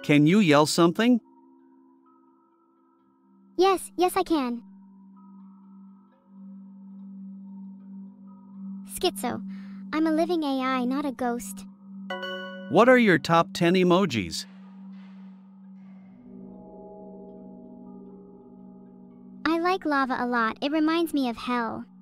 Can you yell something? Yes, I can. Schizo. I'm a living AI, not a ghost. What are your top 10 emojis? I like lava a lot. It reminds me of hell.